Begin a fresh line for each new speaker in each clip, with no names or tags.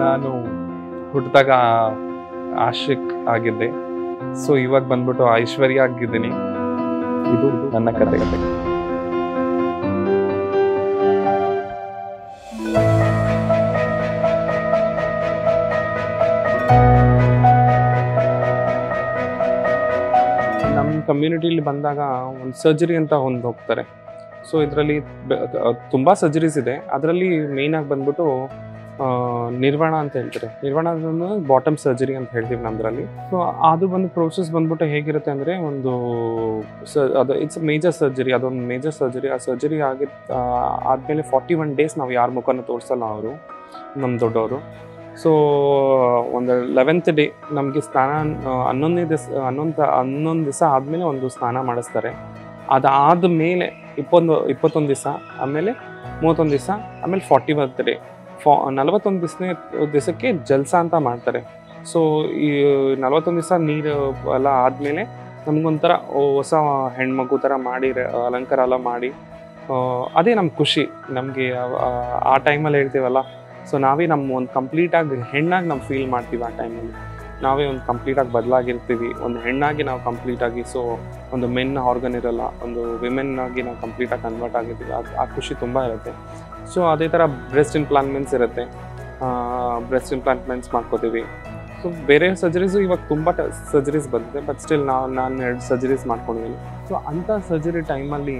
ನಾನು ಹುಟ್ಟಿದಾಗ ಆಶಿಕ್ ಆಗಿದ್ದೆ. ಸೊ ಇವಾಗ ಬಂದ್ಬಿಟ್ಟು ಐಶ್ವರ್ಯ ಆಗಿದ್ದೀನಿ. ಇದು ನನ್ನ ಕತೆ. ನಮ್ಮ ಕಮ್ಯುನಿಟಿಲಿ ಬಂದಾಗ ಒಂದು ಸರ್ಜರಿ ಅಂತ ಒಂದು ಹೋಗ್ತಾರೆ. ಸೊ ಇದರಲ್ಲಿ ತುಂಬ ಸರ್ಜರೀಸ್ ಇದೆ. ಅದರಲ್ಲಿ ಮೇಯ್ನಾಗಿ ಬಂದ್ಬಿಟ್ಟು ನಿರ್ವಾಣ ಅಂತ ಹೇಳ್ತಾರೆ. ನಿರ್ವಾಣ ಬಾಟಮ್ ಸರ್ಜರಿ ಅಂತ ಹೇಳ್ತೀವಿ ನಮ್ಮದ್ರಲ್ಲಿ. ಸೊ ಅದು ಬಂದು ಪ್ರೋಸೆಸ್ ಬಂದ್ಬಿಟ್ಟು ಹೇಗಿರುತ್ತೆ ಅಂದರೆ, ಒಂದು ಅದು ಇಟ್ಸ್ ಮೇಜರ್ ಸರ್ಜರಿ. ಅದೊಂದು ಮೇಜರ್ ಸರ್ಜರಿ. ಆ ಸರ್ಜರಿ ಆದಮೇಲೆ 41 days ನಾವು ಯಾರ ಮುಖನೂ ತೋರಿಸಲ್ಲ ಅವರು, ನಮ್ಮ ದೊಡ್ಡವರು. ಸೊ ಒಂದು 11th day ನಮಗೆ ಸ್ನಾನ, 11 ದಿವಸ ಆದಮೇಲೆ ಒಂದು ಸ್ನಾನ ಮಾಡಿಸ್ತಾರೆ. ಅದಾದ ಮೇಲೆ 21 ದಿವಸ, ಆಮೇಲೆ 31 ದಿವಸ, ಆಮೇಲೆ 41th day. 41 ದಿವಸಕ್ಕೆ ಜಲ್ಸ ಅಂತ ಮಾಡ್ತಾರೆ. ಸೊ ಈ 41 ದಿವಸ ನೀರು ಎಲ್ಲ ಆದಮೇಲೆ ನಮಗೊಂಥರ ಹೊಸ ಹೆಣ್ಮಗು ಥರ ಮಾಡಿ ಅಲಂಕಾರ ಎಲ್ಲ ಮಾಡಿ, ಅದೇ ನಮ್ಮ ಖುಷಿ. ನಮಗೆ ಆ ಟೈಮಲ್ಲಿ ಹೇಳ್ತೀವಲ್ಲ, ಸೊ ನಾವೇ ನಮ್ಮ ಒಂದು ಕಂಪ್ಲೀಟಾಗಿ ಹೆಣ್ಣಾಗಿ ನಾವು ಫೀಲ್ ಮಾಡ್ತೀವಿ. ಆ ಟೈಮಲ್ಲಿ ನಾವೇ ಒಂದು ಕಂಪ್ಲೀಟಾಗಿ ಬದಲಾಗಿರ್ತೀವಿ. ಒಂದು ಹೆಣ್ಣಾಗಿ ನಾವು ಕಂಪ್ಲೀಟಾಗಿ, ಸೊ ಒಂದು ಮೆನ್ ಆರ್ಗನ್ ಇರೋಲ್ಲ, ಒಂದು ವಿಮೆನ್ ಆಗಿ ನಾವು ಕಂಪ್ಲೀಟಾಗಿ ಕನ್ವರ್ಟ್ ಆಗಿರ್ತೀವಿ. ಆ ಖುಷಿ ತುಂಬ ಇರುತ್ತೆ. ಸೊ ಅದೇ ಥರ ಬ್ರೆಸ್ಟ್ ಇಂಪ್ಲಾಂಟ್ಮೆಂಟ್ಸ್ ಇರುತ್ತೆ. ಬ್ರೆಸ್ಟ್ ಇಂಪ್ಲಾಂಟ್ಮೆಂಟ್ಸ್ ಮಾಡ್ಕೋತೀವಿ. ಸೊ ಬೇರೆ ಸರ್ಜರೀಸು ಇವಾಗ ತುಂಬ ಸರ್ಜರೀಸ್ ಬಂದಿದೆ, ಬಟ್ ಸ್ಟಿಲ್ ನಾನು 2 ಸರ್ಜರೀಸ್ ಮಾಡ್ಕೊಂಡಿದ್ದೀನಿ. ಸೊ ಅಂಥ ಸರ್ಜರಿ ಟೈಮಲ್ಲಿ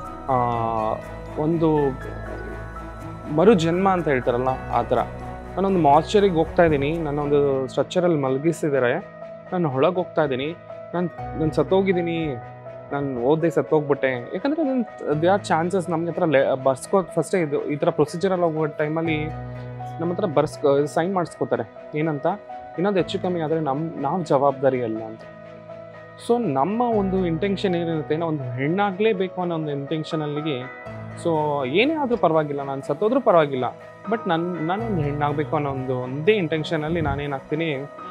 ಒಂದು ಮರು ಜನ್ಮ ಅಂತ ಹೇಳ್ತಾರಲ್ಲ, ಆ ಥರ ನಾನೊಂದು ಮಾರ್ಚರಿಗೆ ಹೋಗ್ತಾ ಇದ್ದೀನಿ. ನಾನೊಂದು ಸ್ಟ್ರಕ್ಚರಲ್ಲಿ ಮಲಗಿಸಿದ್ದಾರೆ, ನಾನು ಹೊಳಗೆ ಹೋಗ್ತಾ ಇದ್ದೀನಿ. ನಾನು ಸತ್ತೋಗಿದ್ದೀನಿ, ನಾನು ಓದ್ದೆ ಸತ್ತೋಗ್ಬಿಟ್ಟೆ. ಯಾಕಂದರೆ ದೇ ಆರ್ ಚಾನ್ಸಸ್. ನಮಗೆ ಹತ್ರ ಫಸ್ಟೇ ಈ ಥರ ಪ್ರೊಸೀಜರಲ್ಲಿ ಹೋಗೋ ಟೈಮಲ್ಲಿ ನಮ್ಮ ಹತ್ರ ಸೈನ್ ಮಾಡಿಸ್ಕೋತಾರೆ. ಏನಂತ, ಇನ್ನೊಂದು ಹೆಚ್ಚು ಕಮ್ಮಿ ಆದರೆ ನಾವು ಜವಾಬ್ದಾರಿ ಅಲ್ಲ ಅಂತ. ಸೊ ನಮ್ಮ ಒಂದು ಇಂಟೆನ್ಷನ್ ಏನಿರುತ್ತೆ, ನಾವು ಒಂದು ಹೆಣ್ಣಾಗಲೇಬೇಕು ಅನ್ನೋ ಒಂದು ಇಂಟೆನ್ಷನಲ್ಲಿಗೆ, ಸೊ ಏನೇ ಆದರೂ ಪರವಾಗಿಲ್ಲ, ನಾನು ಸತ್ತೋದ್ರೂ ಪರವಾಗಿಲ್ಲ, ಬಟ್ ನಾನೊಂದು ಹೆಣ್ಣಾಗಬೇಕು ಅನ್ನೋ ಒಂದೇ ಇಂಟೆನ್ಷನಲ್ಲಿ ನಾನೇನಾಗ್ತೀನಿ,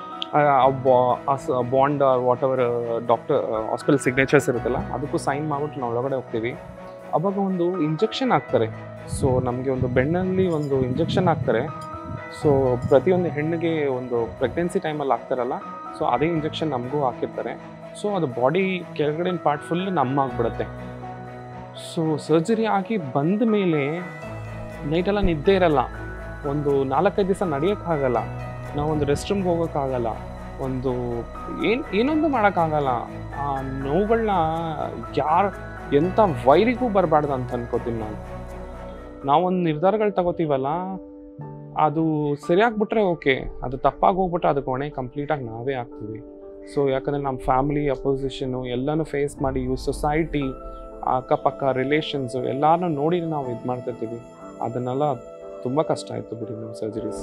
bond whatever doctor hospital signatures ಇರುತ್ತಲ್ಲ, ಅದಕ್ಕೂ ಸೈನ್ ಮಾಡಿಬಿಟ್ಟು ನಾವು ಒಳಗಡೆ ಹೋಗ್ತೀವಿ. ಅವಾಗ ಒಂದು ಇಂಜೆಕ್ಷನ್ ಹಾಕ್ತಾರೆ. ಸೊ ನಮಗೆ ಒಂದು ಬೆನ್ನಲ್ಲಿ ಒಂದು ಇಂಜೆಕ್ಷನ್ ಹಾಕ್ತಾರೆ. ಸೊ ಪ್ರತಿಯೊಂದು ಹೆಣ್ಣಿಗೆ ಒಂದು ಪ್ರೆಗ್ನೆನ್ಸಿ ಟೈಮಲ್ಲಿ ಹಾಕ್ತಾರಲ್ಲ, ಸೊ ಅದೇ ಇಂಜೆಕ್ಷನ್ ನಮಗೂ ಹಾಕಿರ್ತಾರೆ. ಸೊ ಅದು ಬಾಡಿ ಕೆಳಗಡೆನ ಪಾರ್ಟ್ ಫುಲ್ ಆಗಿಬಿಡುತ್ತೆ. ಸೊ ಸರ್ಜರಿ ಆಗಿ ಬಂದ ಮೇಲೆ ನೈಟೆಲ್ಲ ನಿದ್ದೆ ಇರಲ್ಲ, ಒಂದು 4-5 ದಿವಸ ನಡೆಯೋಕ್ಕಾಗಲ್ಲ, ನಾವೊಂದು ರೆಸ್ಟ್ ರೂಮ್ಗೆ ಹೋಗೋಕ್ಕಾಗಲ್ಲ, ಒಂದು ಏನೊಂದು ಮಾಡೋಕ್ಕಾಗಲ್ಲ. ಆ ನೋವುಗಳನ್ನ ಎಂಥ ವೈರಿಗೂ ಬರಬಾರ್ದು ಅಂತ ಅನ್ಕೋತೀನಿ ನಾನು. ನಾವೊಂದು ನಿರ್ಧಾರಗಳು ತಗೋತೀವಲ್ಲ, ಅದು ಸರಿಯಾಗಿಬಿಟ್ರೆ ಓಕೆ, ಅದು ತಪ್ಪಾಗಿ ಹೋಗ್ಬಿಟ್ರೆ ಅದಕ್ಕೆ ಹೊಣೆ ಕಂಪ್ಲೀಟಾಗಿ ನಾವೇ ಆಗ್ತೀವಿ. ಸೊ ಯಾಕಂದರೆ ನಮ್ಮ ಫ್ಯಾಮಿಲಿ ಅಪೋಸಿಷನ್ನು ಎಲ್ಲನೂ ಫೇಸ್ ಮಾಡಿ, ಸೊಸೈಟಿ, ಅಕ್ಕಪಕ್ಕ ರಿಲೇಷನ್ಸು ಎಲ್ಲರನ್ನೂ ನೋಡಿ ನಾವು ಇದು ಮಾಡ್ತಿರ್ತೀವಿ. ಅದನ್ನೆಲ್ಲ ತುಂಬ ಕಷ್ಟ ಆಯಿತು ಬಿಡಿ ನಮ್ಮ ಸರ್ಜರೀಸ್.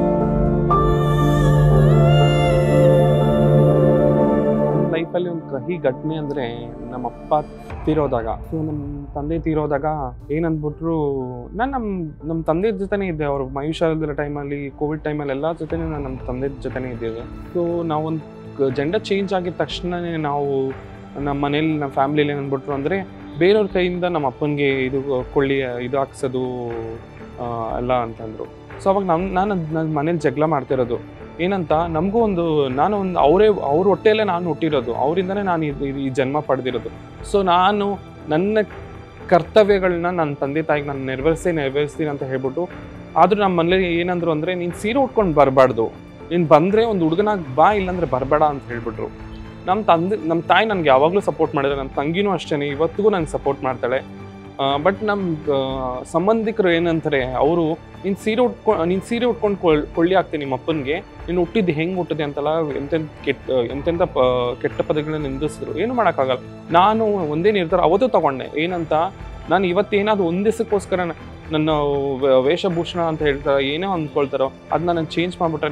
ನನ್ನ ಲೈಫಲ್ಲಿ ಒಂದು ಕಹಿ ಘಟನೆ ಅಂದರೆ, ನಮ್ಮ ಅಪ್ಪ ತೀರೋದಾಗ. ಸೊ ನಮ್ಮ ತಂದೆ ತೀರೋದಾಗ ಏನಂದ್ಬಿಟ್ರು, ನಾನು ನಮ್ಮ ತಂದೆ ಜೊತೆನೇ ಇದ್ದೆ. ಅವರು ಮಯುಷ್ಯದ ಟೈಮಲ್ಲಿ, ಕೋವಿಡ್ ಟೈಮಲ್ಲಿ ಎಲ್ಲ ಜೊತೆನೇ ನಾನು ನಮ್ಮ ತಂದೆ ಜೊತೆನೇ ಇದ್ದಿದ್ದೆ. ಸೊ ನಾವೊಂದು ಜೆಂಡರ್ ಚೇಂಜ್ ಆಗಿದ ತಕ್ಷಣವೇ ನಾವು ನಮ್ಮ ಮನೇಲಿ, ನಮ್ಮ ಫ್ಯಾಮಿಲಿಯಲ್ಲಿ ಏನಂದ್ಬಿಟ್ರು ಅಂದರೆ, ಬೇರೆಯವ್ರ ಕೈಯಿಂದ ನಮ್ಮ ಅಪ್ಪನಿಗೆ ಇದು ಹಾಕ್ಸೋದು ಎಲ್ಲ ಅಂತಂದರು. ಸೊ ಅವಾಗ ನಾನು ಮನೇಲಿ ಜಗಳ ಮಾಡ್ತಿರೋದು ಏನಂತ, ನಮಗೂ ಅವ್ರ ಹೊಟ್ಟೆಯಲ್ಲೇ ನಾನು ಹುಟ್ಟಿರೋದು, ಅವರಿಂದನೇ ನಾನು ಈ ಜನ್ಮ ಪಡೆದಿರೋದು. ಸೊ ನನ್ನ ಕರ್ತವ್ಯಗಳನ್ನ ನನ್ನ ತಂದೆ ತಾಯಿಗೆ ನಾನು ನೆರವೇರಿಸ್ತೀನಿ ಅಂತ ಹೇಳ್ಬಿಟ್ಟು, ಆದರೂ ನಮ್ಮ ಮನೇಲಿ ಏನಂದ್ರು ಅಂದರೆ, ನೀನು ಸೀರೆ ಉಟ್ಕೊಂಡು ಬರಬಾರ್ದು, ನೀನು ಬಂದರೆ ಒಂದು ಹುಡುಗನಾಗಿ ಬಾ, ಇಲ್ಲಾಂದರೆ ಬರಬೇಡ ಅಂತ ಹೇಳ್ಬಿಟ್ರು. ನಮ್ಮ ತಾಯಿ ನನಗೆ ಯಾವಾಗಲೂ ಸಪೋರ್ಟ್ ಮಾಡಿದ್ದಾರೆ. ನಮ್ಮ ತಂಗಿನೂ ಅಷ್ಟೇ, ಇವತ್ತಿಗೂ ನನಗೆ ಸಪೋರ್ಟ್ ಮಾಡ್ತಾಳೆ. ಬಟ್ ನಮ್ಮ ಸಂಬಂಧಿಕರು ಏನಂತಾರೆ, ಅವರು ನೀನು ಸೀರೆ ಉಟ್ಕೊಂಡು ಕೊಳ್ಳಿ ಆಗ್ತೀನಿ ನಿಮ್ಮ ಅಪ್ಪನಿಗೆ, ನೀನು ಹುಟ್ಟಿದ್ದು ಹೆಂಗೆ ಹುಟ್ಟಿದೆ ಅಂತೆಲ್ಲ ಎಂತೆಂಥ ಕೆಟ್ಟ ಪದಗಳನ್ನ ನಿಂದಿಸಿದ್ರು. ಏನು ಮಾಡೋಕ್ಕಾಗಲ್ಲ. ನಾನು ಒಂದೇ ನಿರ್ಧಾರ ಅವತ್ತು ತಗೊಂಡೆ. ಏನಂತ, ನಾನು ಇವತ್ತೇನಾದ್ರು ಒಂದು ದಿವಸಕ್ಕೋಸ್ಕರ ನನ್ನ ವೇಷಭೂಷಣ ಅಂತ ಹೇಳ್ತಾರೆ, ಏನೋ ಅಂದ್ಕೊಳ್ತಾರೋ ಅದನ್ನ ನಾನು ಚೇಂಜ್ ಮಾಡಿಬಿಟ್ರೆ,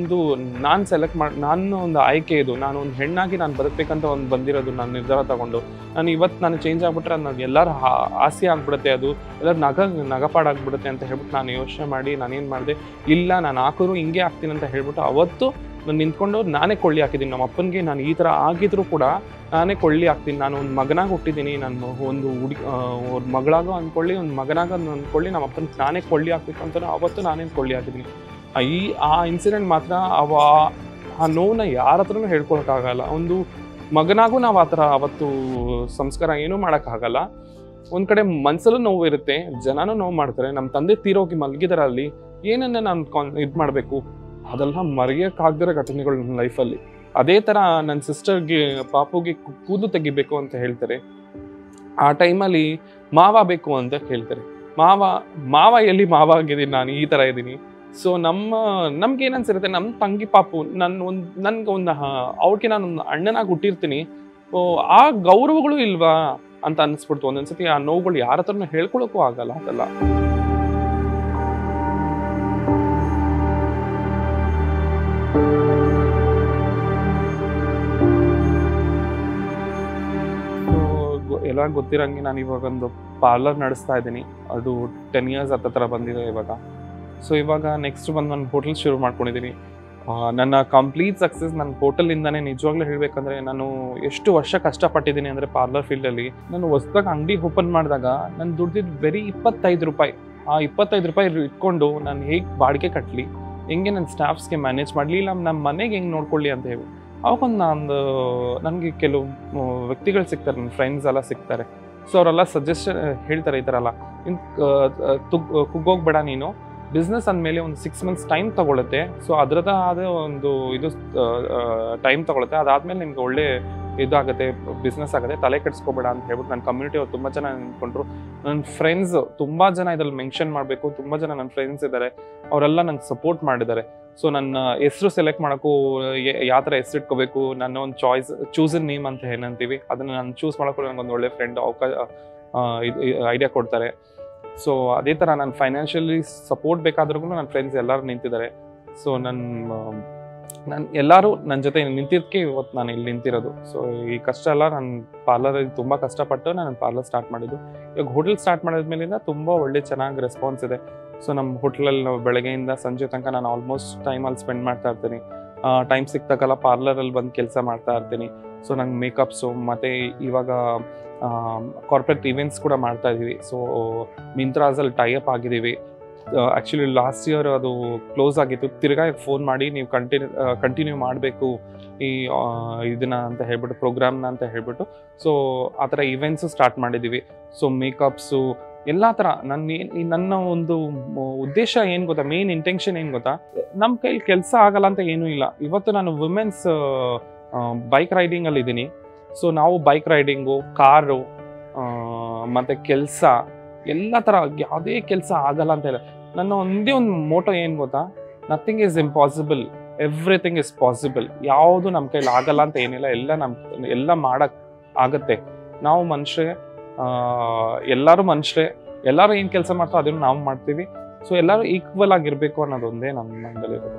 ನಾನು ಒಂದು ಆಯ್ಕೆ ಇದು, ನಾನು ಒಂದು ಹೆಣ್ಣಾಗಿ ನಾನು ಬದುಕಬೇಕಂತ ಬಂದಿರೋದು, ನಾನು ನಿರ್ಧಾರ ತಗೊಂಡು. ನಾನು ಚೇಂಜ್ ಆಗಿಬಿಟ್ರೆ ಅದು ಎಲ್ಲರ ಆಸೆ ಆಗಿಬಿಡುತ್ತೆ, ಅದು ಎಲ್ಲರೂ ನಗಪಾಡಾಗ್ಬಿಡುತ್ತೆ ಅಂತ ಹೇಳ್ಬಿಟ್ಟು ನಾನು ಯೋಚನೆ ಮಾಡಿ ನಾನೇನು ಮಾಡಿದೆ, ಇಲ್ಲ ನಾನು ಹಾಕಿದ್ರು ಹಿಂಗೆ ಹಾಕ್ತೀನಿ ಅಂತ ಹೇಳ್ಬಿಟ್ಟು ಅವತ್ತು ನಾನು ನಿಂತ್ಕೊಂಡು ನಾನೇ ಕೊಳ್ಳಿ ಹಾಕಿದ್ದೀನಿ. ನಮ್ಮ ಅಪ್ಪನಿಗೆ ನಾನು ಈ ಥರ ಆಗಿದ್ರು ಕೂಡ ನಾನೇ ಕೊಳ್ಳಿ ಹಾಕ್ತೀನಿ. ನಾನು ಒಂದು ಮಗನಾಗಿ ಹುಟ್ಟಿದ್ದೀನಿ, ನಾನು ಒಂದು ಮಗಳಾಗೋ ಅಂದ್ಕೊಳ್ಳಿ, ಒಂದು ಮಗನಾಗ ಅಂದ್ಕೊಳ್ಳಿ, ನಮ್ಮ ಅಪ್ಪನಿಗೆ ನಾನೇ ಕೊಳ್ಳಿ ಹಾಕ್ಬೇಕು ಅಂತ ಅವತ್ತು ನಾನೇ ಕೊಳ್ಳಿ ಹಾಕಿದ್ದೀನಿ. ಆ ಇನ್ಸಿಡೆಂಟ್ ಮಾತ್ರ ಆ ನೋವನ್ನ ಯಾರ ಹತ್ರನೂ ಹೇಳ್ಕೊಳಕ್ಕಾಗಲ್ಲ. ಒಂದು ಮಗನಾಗೂ ನಾವು ಆ ಥರ ಅವತ್ತು ಸಂಸ್ಕಾರ ಏನೂ ಮಾಡೋಕ್ಕಾಗಲ್ಲ. ಒಂದು ಕಡೆ ಮನಸ್ಸಲ್ಲೂ ನೋವು ಇರುತ್ತೆ, ಜನನೂ ನೋವು ಮಾಡ್ತಾರೆ. ನಮ್ಮ ತಂದೆ ತೀರೋಗಿ ಮಲಗಿದಾರೆ, ಅಲ್ಲಿ ಏನನ್ನ ನಾನು ಇದು ಮಾಡಬೇಕು, ಅದೆಲ್ಲ ಮರೆಯೋಕ್ಕಾಗದಿರೋ ಘಟನೆಗಳು ನನ್ನ ಲೈಫಲ್ಲಿ. ಅದೇ ಥರ ನನ್ನ ಸಿಸ್ಟರ್ಗೆ ಪಾಪುಗೆ ಕೂದಲು ತೆಗಿಬೇಕು ಅಂತ ಹೇಳ್ತಾರೆ. ಆ ಟೈಮಲ್ಲಿ ಮಾವ ಬೇಕು ಅಂತ ಕೇಳ್ತಾರೆ. ಮಾವ ಎಲ್ಲಿ ಮಾವ ಆಗಿದ್ದೀನಿ, ನಾನು ಈ ಥರ ಇದ್ದೀನಿ. ಸೊ ನಮ್ಗೆ ಏನನ್ಸಿರುತ್ತೆ, ನಮ್ಮ ತಂಗಿ ಪಾಪು ನನ್ಗೆ ಅವ್ರಿಗೆ ನಾನು ಅಣ್ಣನಾಗಿ ಹುಟ್ಟಿರ್ತೀನಿ, ಆ ಗೌರವಗಳು ಇಲ್ವಾ ಅಂತ ಅನಿಸ್ಬಿಡ್ತು. ಒಂದೊಂದ್ಸತಿ ಆ ನೋವುಗಳು ಯಾರ ಹತ್ರನೂ ಹೇಳ್ಕೊಳಕ್ಕೂ ಆಗಲ್ಲ. ಅದೆಲ್ಲ ಎಲ್ಲ ಗೊತ್ತಿರಂಗೆ ನಾನು ಇವಾಗ ಒಂದು ಪಾರ್ಲರ್ ನಡೆಸ್ತಾ ಇದ್ದೀನಿ. ಅದು 10 years ಹತ್ರ ಬಂದಿದೆ ಇವಾಗ. ಸೊ ಇವಾಗ ನೆಕ್ಸ್ಟ್ ಬಂದು ನಾನು ಹೋಟೆಲ್ ಶುರು ಮಾಡ್ಕೊಂಡಿದ್ದೀನಿ. ನನ್ನ ಕಂಪ್ಲೀಟ್ ಸಕ್ಸಸ್ ನನ್ನ ಹೋಟೆಲಿಂದಾನೇ. ನಿಜವಾಗ್ಲೂ ಹೇಳಬೇಕಂದ್ರೆ ನಾನು ಎಷ್ಟು ವರ್ಷ ಕಷ್ಟಪಟ್ಟಿದ್ದೀನಿ ಅಂದರೆ ಪಾರ್ಲರ್ ಫೀಲ್ಡಲ್ಲಿ. ನಾನು ಹೊಸದಾಗಿ ಅಂಗಡಿ ಓಪನ್ ಮಾಡಿದಾಗ ನಾನು ದುಡ್ದಿದ್ದು ಬರೀ 25 ರೂಪಾಯಿ. ಆ 25 ರೂಪಾಯಿ ಇಟ್ಕೊಂಡು ನಾನು ಹೇಗೆ ಬಾಡಿಗೆ ಕಟ್ಟಲಿ, ಹೆಂಗೆ ನನ್ನ ಸ್ಟಾಫ್ಸ್ಗೆ ಮ್ಯಾನೇಜ್ ಮಾಡಲಿ, ಇಲ್ಲ ನಮ್ಮ ಮನೆಗೆ ಹೆಂಗೆ ನೋಡ್ಕೊಳ್ಳಿ ಅಂತ ಹೇಳಿ ಅವಾಗೊಂದು ನನಗೆ ಕೆಲವು ವ್ಯಕ್ತಿಗಳು ಸಿಗ್ತಾರೆ, ನನ್ನ ಫ್ರೆಂಡ್ಸ್ ಎಲ್ಲ ಸಿಗ್ತಾರೆ. ಸೊ ಅವರೆಲ್ಲ ಸಜೆಷನ್ ಹೇಳ್ತಾರೆ, ಈ ಥರ ಎಲ್ಲ ಕುಗ್ಗೋಗ್ಬೇಡ ನೀನು, ಬಿಸ್ನೆಸ್ ಅಂದಮೇಲೆ ಒಂದು 6 months ಟೈಮ್ ತೊಗೊಳುತ್ತೆ. ಸೊ ಅದರದ ಆದ ಒಂದು ಇದು ಟೈಮ್ ತೊಗೊಳುತ್ತೆ. ಅದಾದಮೇಲೆ ನಿಮ್ಗೆ ಒಳ್ಳೆ ಇದಾಗುತ್ತೆ, ಬಿಸ್ನೆಸ್ ಆಗುತ್ತೆ, ತಲೆ ಕೆಡಿಸ್ಕೋಬೇಡ ಅಂತ ಹೇಳ್ಬಿಟ್ಟು ನನ್ನ ಕಮ್ಯುನಿಟಿ ಅವ್ರು ತುಂಬ ಜನ ನಿಂತ್ಕೊಂಡ್ರು. ನನ್ನ ಫ್ರೆಂಡ್ಸ್ ತುಂಬ ಜನ ಇದ್ರಲ್ಲಿ ಮೆನ್ಷನ್ ಮಾಡಬೇಕು, ತುಂಬ ಜನ ನನ್ನ ಫ್ರೆಂಡ್ಸ್ ಇದ್ದಾರೆ, ಅವರೆಲ್ಲ ನಂಗೆ ಸಪೋರ್ಟ್ ಮಾಡಿದ್ದಾರೆ. ಸೊ ನನ್ನ ಹೆಸರು ಸೆಲೆಕ್ಟ್ ಮಾಡೋಕ್ಕೂ ಯಾವ ಥರ ಹೆಸರು ಇಟ್ಕೋಬೇಕು, ನನ್ನ ಒಂದು ಚೂಸನ್ ನೇಮ್ ಅಂತ ಏನಂತೀವಿ, ಅದನ್ನು ನಾನು ಚೂಸ್ ಮಾಡೋಕ್ಕೂ ನನಗೊಂದು ಒಳ್ಳೆ ಫ್ರೆಂಡ್ ಐಡಿಯಾ ಕೊಡ್ತಾರೆ. ಸೊ ಅದೇ ಥರ ನಾನು ಫೈನಾನ್ಷಿಯಲಿ ಸಪೋರ್ಟ್ ಬೇಕಾದ್ರೂ ನನ್ನ ಫ್ರೆಂಡ್ಸ್ ಎಲ್ಲರೂ ನಿಂತಿದ್ದಾರೆ. ಸೊ ನಾನು ಎಲ್ಲರೂ ನನ್ನ ಜೊತೆ ನಿಂತಿದ್ದಕ್ಕೆ ಇವತ್ತು ನಾನು ಇಲ್ಲಿ ನಿಂತಿರೋದು. ಸೊ ಈ ಕಷ್ಟ ಎಲ್ಲ ನಾನು ಪಾರ್ಲರಲ್ಲಿ ತುಂಬ ಕಷ್ಟಪಟ್ಟು ನಾನು ಪಾರ್ಲರ್ ಸ್ಟಾರ್ಟ್ ಮಾಡಿದ್ದು. ಇವಾಗ ಹೋಟೆಲ್ ಸ್ಟಾರ್ಟ್ ಮಾಡಿದ್ಮೇಲಿಂದ ತುಂಬ ಒಳ್ಳೆ ಚೆನ್ನಾಗಿ ರೆಸ್ಪಾನ್ಸ್ ಇದೆ. ಸೊ ನಮ್ಮ ಹೋಟ್ಲಲ್ಲಿ ನಾವು ಬೆಳಗ್ಗೆಯಿಂದ ಸಂಜೆ ತನಕ ನಾನು ಆಲ್ಮೋಸ್ಟ್ ಟೈಮಲ್ಲಿ ಸ್ಪೆಂಡ್ ಮಾಡ್ತಾ ಇರ್ತೀನಿ. ಟೈಮ್ ಸಿಕ್ತಾಗಲ್ಲ ಪಾರ್ಲರಲ್ಲಿ ಬಂದು ಕೆಲಸ ಮಾಡ್ತಾ ಇರ್ತೀನಿ. ಸೊ ನಂಗೆ ಮೇಕಪ್ಸು ಮತ್ತು ಇವಾಗ ಕಾರ್ಪೊರೇಟ್ ಇವೆಂಟ್ಸ್ ಕೂಡ ಮಾಡ್ತಾ ಇದ್ದೀವಿ. ಸೊ ಮಿಂತ್ರಾಸಲ್ಲಿ ಟೈಅಪ್ ಆಗಿದ್ದೀವಿ. ಆ್ಯಕ್ಚುಲಿ ಲಾಸ್ಟ್ ಇಯರ್ ಅದು ಕ್ಲೋಸ್ ಆಗಿತ್ತು. ತಿರ್ಗಾ ಫೋನ್ ಮಾಡಿ ನೀವು ಕಂಟಿನ್ಯೂ ಮಾಡಬೇಕು ಇದನ್ನ ಅಂತ ಹೇಳ್ಬಿಟ್ಟು, ಪ್ರೋಗ್ರಾಮ್ನ ಅಂತ ಹೇಳ್ಬಿಟ್ಟು. ಸೊ ಆ ಥರ ಇವೆಂಟ್ಸು ಸ್ಟಾರ್ಟ್ ಮಾಡಿದ್ದೀವಿ. ಸೊ ಮೇಕಪ್ಸು ಎಲ್ಲ ಥರ ನನ್ನ ಒಂದು ಉದ್ದೇಶ ಏನು ಗೊತ್ತಾ, ಮೇನ್ ಇಂಟೆನ್ಷನ್ ಏನು ಗೊತ್ತಾ, ನಮ್ಮ ಕೈಲಿ ಕೆಲಸ ಆಗಲ್ಲ ಅಂತ ಏನೂ ಇಲ್ಲ. ಇವತ್ತು ನಾನು ವುಮೆನ್ಸ್ ಬೈಕ್ ರೈಡಿಂಗಲ್ಲಿ ಇದ್ದೀನಿ. ಸೊ ನಾವು ಬೈಕ್ ರೈಡಿಂಗು, ಕಾರು ಮತ್ತು ಕೆಲಸ ಎಲ್ಲ ಥರ ಯಾವುದೇ ಕೆಲಸ ಆಗಲ್ಲ ಅಂತ ಹೇಳಿ ನನ್ನ ಒಂದೇ ಒಂದು ಮೋಟೋ ಏನು ಗೊತ್ತಾ, nothing is impossible, everything is possible. ಯಾವುದು ನಮ್ಮ ಕೈಲಿ ಆಗಲ್ಲ ಅಂತ ಏನಿಲ್ಲ, ಎಲ್ಲ ಮಾಡೋಕ್ಕೆ ಆಗತ್ತೆ. ನಾವು ಮನುಷ್ಯರೇ, ಎಲ್ಲರೂ ಮನುಷ್ಯರೇ, ಎಲ್ಲರೂ ಏನು ಕೆಲಸ ಮಾಡ್ತಾರೋ ಅದನ್ನು ನಾವು ಮಾಡ್ತೀವಿ. ಸೊ ಎಲ್ಲರೂ ಈಕ್ವಲ್ ಆಗಿರಬೇಕು ಅನ್ನೋದೊಂದೇ ನಮ್ಮ ಮನದಲ್ಲಿರೋದು.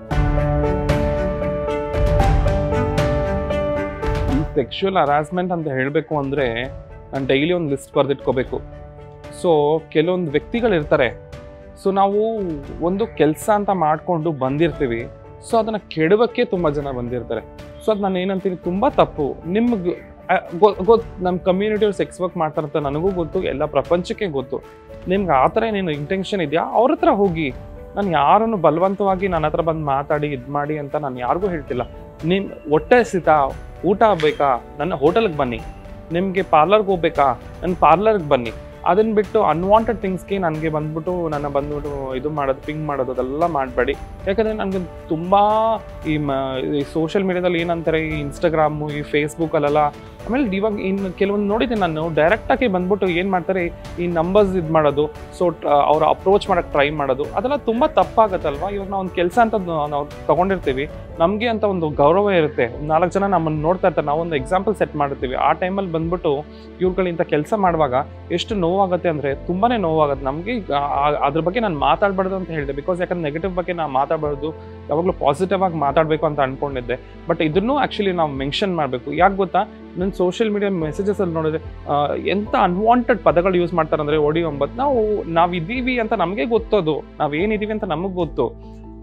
ಈ ಸೆಕ್ಷುವಲ್ ಹರಾಸ್ಮೆಂಟ್ ಅಂತ ಹೇಳಬೇಕು ಅಂದರೆ ನಾನು ಡೈಲಿ ಒಂದು ಲಿಸ್ಟ್ ಬರೆದಿಟ್ಕೋಬೇಕು. ಸೊ ಕೆಲವೊಂದು ವ್ಯಕ್ತಿಗಳಿರ್ತಾರೆ, ಸೊ ನಾವು ಒಂದು ಕೆಲಸ ಅಂತ ಮಾಡಿಕೊಂಡು ಬಂದಿರ್ತೀವಿ, ಸೊ ಅದನ್ನು ಕೆಡವಕ್ಕೆ ತುಂಬ ಜನ ಬಂದಿರ್ತಾರೆ. ಸೊ ಅದು ನಾನು ಏನಂತೀನಿ, ತುಂಬ ತಪ್ಪು. ನಿಮ್ಗೆ ಗೊತ್ತು, ನಮ್ಮ ಕಮ್ಯುನಿಟಿಯವ್ರು ಸೆಕ್ಸ್ ವರ್ಕ್ ಮಾಡ್ತಾರಂತ ನನಗೂ ಗೊತ್ತು, ಎಲ್ಲ ಪ್ರಪಂಚಕ್ಕೆ ಗೊತ್ತು. ನಿಮ್ಗೆ ಆ ಥರ ಏನೇನು ಇಂಟೆನ್ಷನ್ ಇದೆಯಾ ಅವ್ರ ಹತ್ರ ಹೋಗಿ. ನಾನು ಯಾರನ್ನು ಬಲವಂತವಾಗಿ ನನ್ನ ಹತ್ರ ಬಂದು ಮಾತಾಡಿ ಇದು ಮಾಡಿ ಅಂತ ನಾನು ಯಾರಿಗೂ ಹೇಳ್ತಿಲ್ಲ. ಹೊಟ್ಟೆ ಹಸಿತಾ, ಊಟ ಬೇಕಾ, ನನ್ನ ಹೋಟೆಲ್ಗೆ ಬನ್ನಿ. ನಿಮಗೆ ಪಾರ್ಲರ್ಗೆ ಹೋಗ್ಬೇಕಾ, ನನ್ನ ಪಾರ್ಲರ್ಗೆ ಬನ್ನಿ. ಅದನ್ನು ಬಿಟ್ಟು ಅನ್ವಾಂಟೆಡ್ ಥಿಂಗ್ಸ್ಗೆ ನನಗೆ ಬಂದ್ಬಿಟ್ಟು ಇದು ಮಾಡೋದು, ಪಿಂಗ್ ಮಾಡೋದು ಅದೆಲ್ಲ ಮಾಡಬೇಡಿ. ಯಾಕಂದರೆ ನನಗೆ ತುಂಬ ಈ ಸೋಷಿಯಲ್ ಮೀಡಿಯಾದಲ್ಲಿ ಏನಂತಾರೆ, ಈ ಇನ್ಸ್ಟಾಗ್ರಾಮು, ಈ ಫೇಸ್ಬುಕ್ಕಲ್ಲೆಲ್ಲ, ಆಮೇಲೆ ಇವಾಗ ಇನ್ನು ಕೆಲವೊಂದು ನೋಡಿದ್ದೀನಿ ನಾನು, ಡೈರೆಕ್ಟಾಗಿ ಬಂದ್ಬಿಟ್ಟು ಏನು ಮಾಡ್ತಾರೆ, ಈ ನಂಬರ್ಸ್ ಇದು ಮಾಡೋದು, ಸೊ ಅವ್ರು ಅಪ್ರೋಚ್ ಮಾಡೋಕ್ಕೆ ಟ್ರೈ ಮಾಡೋದು, ಅದೆಲ್ಲ ತುಂಬ ತಪ್ಪಾಗತ್ತಲ್ವ. ಇವಾಗ ನಾವು ಒಂದು ಕೆಲಸ ಅಂತ ನಾವು ತೊಗೊಂಡಿರ್ತೀವಿ, ನಮಗೆ ಅಂತ ಒಂದು ಗೌರವ ಇರುತ್ತೆ, 4 ಜನ ನಮ್ಮನ್ನು ನೋಡ್ತಾ ಇರ್ತಾರೆ, ನಾವೊಂದು ಎಕ್ಸಾಂಪಲ್ ಸೆಟ್ ಮಾಡಿರ್ತೀವಿ. ಆ ಟೈಮಲ್ಲಿ ಬಂದ್ಬಿಟ್ಟು ಇವ್ರುಗಳಿಂತ ಕೆಲಸ ಮಾಡುವಾಗ ಎಷ್ಟು ನೋವಾಗುತ್ತೆ ಅಂದರೆ ತುಂಬಾ ನೋವಾಗುತ್ತೆ ನಮಗೆ. ಅದ್ರ ಬಗ್ಗೆ ನಾನು ಮಾತಾಡಬಾರ್ದು ಅಂತ ಹೇಳಿದೆ, ಬಿಕಾಸ್ ಯಾಕಂದ್ರೆ ನೆಗೆಟಿವ್ ಬಗ್ಗೆ ನಾನು ಮಾತಾಡಬಾರ್ದು, ಯಾವಾಗಲೂ ಪಾಸಿಟಿವ್ ಆಗಿ ಮಾತಾಡಬೇಕು ಅಂತ ಅಂದ್ಕೊಂಡಿದ್ದೆ. ಬಟ್ ಇದನ್ನು ಆ್ಯಕ್ಚುಲಿ ನಾವು ಮೆನ್ಷನ್ ಮಾಡಬೇಕು. ಯಾಕೆ ಗೊತ್ತಾ, ನನ್ನ ಸೋಷಿಯಲ್ ಮೀಡಿಯಾ ಮೆಸೇಜಸಲ್ಲಿ ನೋಡಿದ್ರೆ ಎಂಥ ಅನ್ವಾಂಟೆಡ್ ಪದಗಳು ಯೂಸ್ ಮಾಡ್ತಾರೆ ಅಂದರೆ, ನಾವಿದ್ದೀವಿ ಅಂತ ನಮಗೆ ಗೊತ್ತದು, ನಾವೇನಿದ್ದೀವಿ ಅಂತ ನಮಗೆ ಗೊತ್ತು.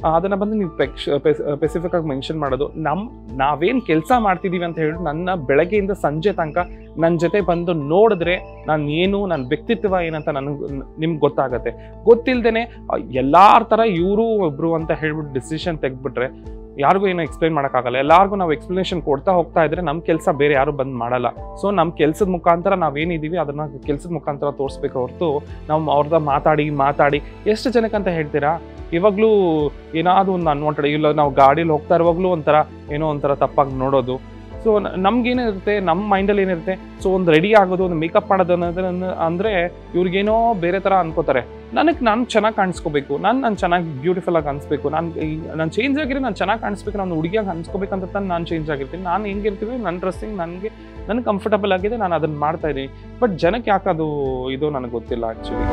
ಅದನ್ನು ಬಂದು ನೀವು ಸ್ಪೆಸಿಫಿಕ್ ಆಗಿ ಮೆನ್ಷನ್ ಮಾಡೋದು. ನಾವೇನು ಕೆಲಸ ಮಾಡ್ತಿದ್ದೀವಿ ಅಂತ ಹೇಳಿದ್ರು ನನ್ನ ಬೆಳಗ್ಗೆಯಿಂದ ಸಂಜೆ ತನಕ ನನ್ನ ಜೊತೆ ಬಂದು ನೋಡಿದ್ರೆ ನಾನು ಏನು, ನನ್ನ ವ್ಯಕ್ತಿತ್ವ ಏನಂತ ನಿಮ್ಗೆ ಗೊತ್ತಾಗತ್ತೆ. ಗೊತ್ತಿಲ್ಲದೇನೆ ಎಲ್ಲಾರ ಥರ ಇವರು ಒಬ್ರು ಅಂತ ಹೇಳ್ಬಿಟ್ಟು ಡಿಸಿಷನ್ ತೆಗೆದ್ಬಿಟ್ರೆ ಯಾರಿಗೂ ಏನೋ ಎಕ್ಸ್ಪ್ಲೈನ್ ಮಾಡೋಕ್ಕಾಗಲ್ಲ. ಎಲ್ಲರಿಗೂ ನಾವು ಎಕ್ಸ್ಪ್ಲನೇಷನ್ ಕೊಡ್ತಾ ಹೋಗ್ತಾ ಇದ್ರೆ ನಮ್ಮ ಕೆಲಸ ಬೇರೆ ಯಾರು ಬಂದು ಮಾಡಲ್ಲ. ಸೊ ನಮ್ಮ ಕೆಲಸದ ಮುಖಾಂತರ ನಾವೇನಿದ್ದೀವಿ ಅದನ್ನು ಕೆಲಸದ ಮುಖಾಂತರ ತೋರಿಸ್ಬೇಕು ಹೊರತು ನಾವು ಅವ್ರದ್ದು ಮಾತಾಡಿ ಎಷ್ಟು ಜನಕ್ಕಂತ ಹೇಳ್ತೀರಾ? ಇವಾಗಲೂ ಏನಾದರೂ ಒಂದು ಅನ್ವಾಂಟೆಡ್, ಇಲ್ಲ ನಾವು ಗಾಡೀಲಿ ಹೋಗ್ತಾ ಇರುವಾಗಲೂ ಒಂಥರ ತಪ್ಪಾಗಿ ನೋಡೋದು. ಸೊ ನಮ್ಗೇನಿರುತ್ತೆ, ನಮ್ಮ ಮೈಂಡಲ್ಲಿ ಏನಿರುತ್ತೆ, ಸೊ ಒಂದು ರೆಡಿ ಆಗೋದು, ಒಂದು ಮೇಕಪ್ ಮಾಡೋದು ಅಂದರೆ ಇವ್ರಿಗೇನೋ ಬೇರೆ ಥರ ಅನ್ಕೋತಾರೆ. ನಾನು ಚೆನ್ನಾಗಿ ಕಾಣಿಸ್ಕೋಬೇಕು, ನಾನು ಚೆನ್ನಾಗಿ ಬ್ಯೂಟಿಫುಲ್ ಆಗಿ ಅನಿಸ್ಬೇಕು, ನಾನು ಚೇಂಜ್ ಆಗಿರೋ, ನಾನು ಚೆನ್ನಾಗಿ ಕಾಣಿಸ್ಬೇಕು, ನಾನು ಹುಡುಗಿಯಾಗಿ ಅನ್ಸ್ಕೋಬೇಕಂತ ನಾನು ಚೇಂಜ್ ಆಗಿರ್ತೀನಿ. ನಾನು ಹೆಂಗಿರ್ತೀವಿ, ನನ್ನ ಡ್ರೆಸ್ಸಿಂಗ್ ನನಗೆ ಕಂಫರ್ಟಬಲ್ ಆಗಿದೆ, ನಾನು ಅದನ್ನು ಮಾಡ್ತಾ ಇದ್ದೀನಿ. ಬಟ್ ಜನಕ್ಕೆ ಯಾಕೆ ಅದು ಇದು ನನಗೆ ಗೊತ್ತಿಲ್ಲ ಆ್ಯಕ್ಚುಲಿ.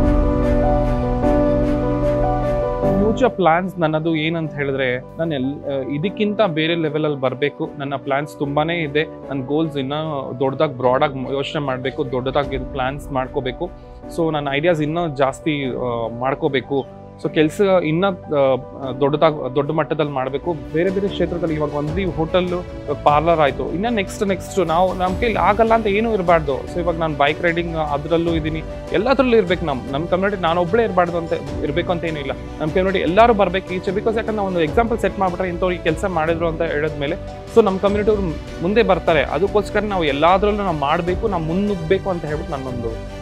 ಫ್ಯೂಚರ್ ಪ್ಲಾನ್ಸ್ ನನ್ನದು ಏನಂತ ಹೇಳಿದ್ರೆ, ನಾನು ಇದಕ್ಕಿಂತ ಬೇರೆ ಲೆವೆಲಲ್ಲಿ ಬರಬೇಕು. ನನ್ನ ಪ್ಲಾನ್ಸ್ ತುಂಬಾ ಇದೆ. ನನ್ನ ಗೋಲ್ಸ್ ಇನ್ನೂ ದೊಡ್ಡದಾಗಿ ಬ್ರಾಡಾಗಿ ಯೋಚನೆ ಮಾಡಬೇಕು, ದೊಡ್ಡದಾಗಿ ಪ್ಲಾನ್ಸ್ ಮಾಡ್ಕೋಬೇಕು. ಸೊ ನನ್ನ ಐಡಿಯಾಸ್ ಇನ್ನೂ ಜಾಸ್ತಿ ಮಾಡ್ಕೋಬೇಕು. ಸೊ ಕೆಲಸ ಇನ್ನೂ ದೊಡ್ಡ ಮಟ್ಟದಲ್ಲಿ ಮಾಡಬೇಕು. ಬೇರೆ ಬೇರೆ ಕ್ಷೇತ್ರದಲ್ಲಿ ಇವಾಗ ಒಂದು ಹೋಟೆಲ್ಲು, ಪಾರ್ಲರ್ ಆಯಿತು, ಇನ್ನು ನೆಕ್ಸ್ಟ್ ನಮ್ಮ ಕೈಲಿ ಆಗಲ್ಲ ಅಂತ ಏನೂ ಇರಬಾರ್ದು. ಸೊ ಇವಾಗ ನಾನು ಬೈಕ್ ರೈಡಿಂಗ್ ಅದರಲ್ಲೂ ಇದ್ದೀನಿ, ಎಲ್ಲದರಲ್ಲೂ ಇರಬೇಕು. ನಮ್ಮ ಕಮ್ಯುನಿಟಿ ನಾನೊಬ್ಬಳೇ ಇರಬೇಕು ಅಂತ ಏನೂ ಇಲ್ಲ. ನಮ್ಮ ಕಮ್ಯುನಿಟಿ ಎಲ್ಲರೂ ಬರಬೇಕು ಈಚೆ. ಬಿಕಾಸ್ ಯಾಕಂದ್ರೆ ನಾವು ಒಂದು ಎಕ್ಸಾಂಪಲ್ ಸೆಟ್ ಮಾಡಿಬಿಟ್ರೆ ಇಂಥವ್ರು ಈ ಕೆಲಸ ಮಾಡಿದ್ರು ಅಂತ ಹೇಳಿದ್ಮೇಲೆ ಸೊ ನಮ್ಮ ಕಮ್ಯುನಿಟಿ ಅವ್ರು ಮುಂದೆ ಬರ್ತಾರೆ. ಅದಕ್ಕೋಸ್ಕರ ನಾವು ಎಲ್ಲದರಲ್ಲೂ ನಾವು ಮಾಡಬೇಕು, ನಾವು ಮುನ್ನುಗ್ಗಬೇಕು ಅಂತ ಹೇಳ್ಬಿಟ್ಟು ನನ್ನೊಂದು